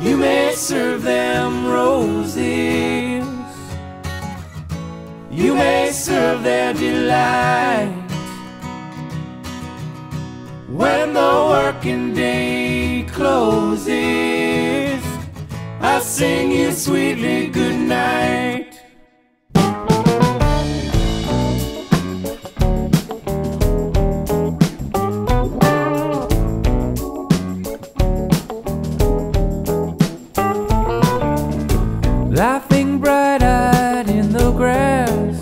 You may serve them roses, you may serve their delight. When the working day closes, I sing you sweetly good night. Laughing bright-eyed in the grass,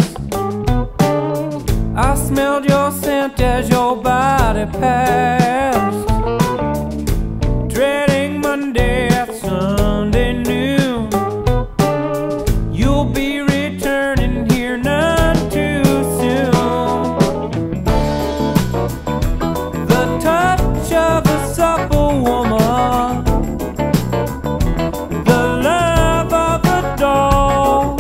I smelled your scent as your body passed. Dreading Monday at Sunday noon, you'll be returning here none too soon. The touch of a supple woman, the love of a doll,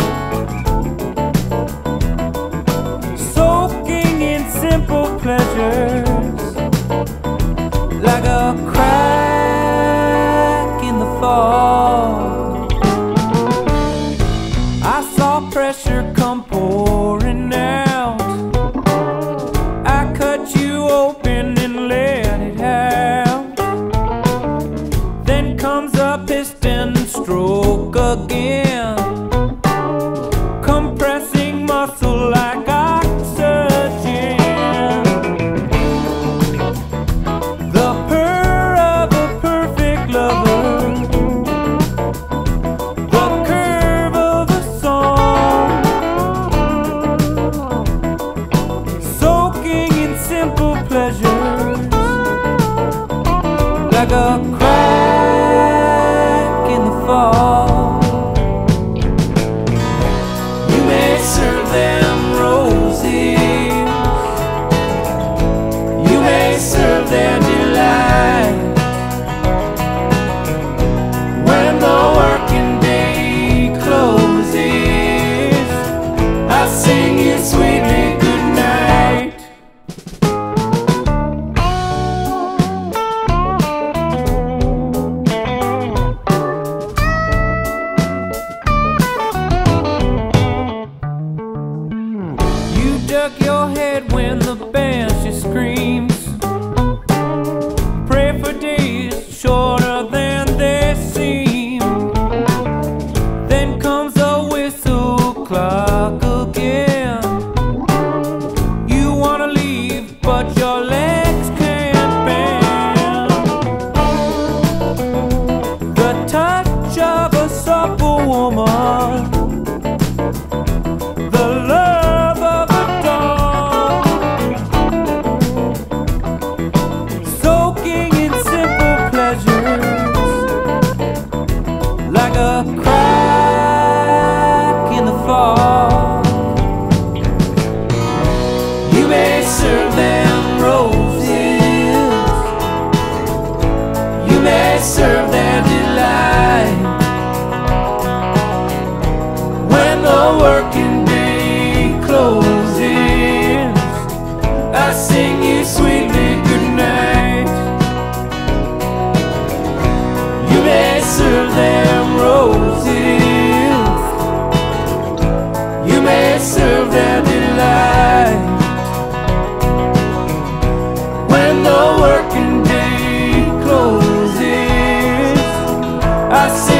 soaking in simple pleasures like a crack in the fall. I saw pressure come pouring out, I cut you open and let it out. Then comes a piston stroke again, compressing muscle like oxygen. The purr of a perfect lover, the curve of a song, soaking in simple pleasures like a crack in the fall. You may serve them roses, you may serve their delight. When the working day closes, I sing you sweetly good night. You duck your head when the banshee screams, pray for days shorter than they seem. Then comes a whistle clock again. You wanna leave, but your legs can't bend. The touch of a supple woman, the love of a doll, soaking in simple pleasures like a crack in the fall. You may serve them roses, you may serve their delight. When the working day closes, I sing you sweetly good night. You may serve them roses, you may serve their delight. When the working day closes, I sing